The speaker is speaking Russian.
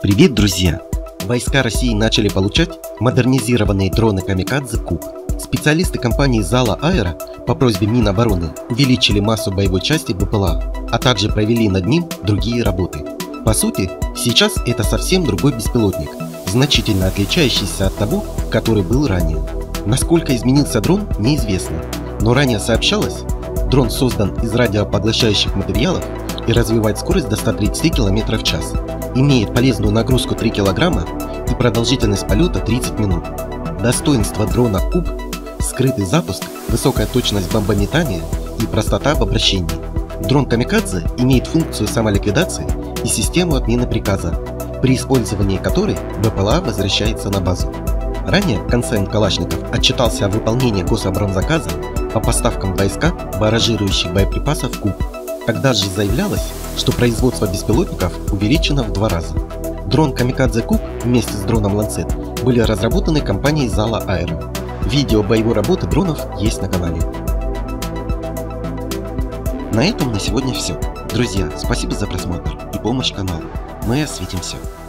Привет, друзья! Войска России начали получать модернизированные дроны «Камикадзе» Куб. Специалисты компании «Зала Аэро» по просьбе Минобороны увеличили массу боевой части БПЛА, а также провели над ним другие работы. По сути, сейчас это совсем другой беспилотник, значительно отличающийся от того, который был ранее. Насколько изменился дрон, неизвестно, но ранее сообщалось, дрон создан из радиопоглощающих материалов и развивает скорость до 130 км в час. Имеет полезную нагрузку 3 кг и продолжительность полета 30 минут. Достоинство дрона Куб – скрытый запуск, высокая точность бомбометания и простота в обращении. Дрон «Камикадзе» имеет функцию самоликвидации и систему отмены приказа, при использовании которой БПЛА возвращается на базу. Ранее концерн Калашников отчитался о выполнении гособоронзаказа по поставкам войска барражирующих боеприпасов Куб. Тогда же заявлялось, что производство беспилотников увеличено в 2 раза. Дрон «Камикадзе Куб» вместе с дроном «Ланцет» были разработаны компанией «Зала Аэро». Видео боевой работы дронов есть на канале. На этом на сегодня все. Друзья, спасибо за просмотр и помощь каналу. Мы осветим все.